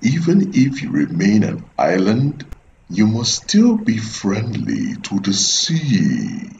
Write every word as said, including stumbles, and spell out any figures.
Even if you remain an island, you must still be friendly to the sea.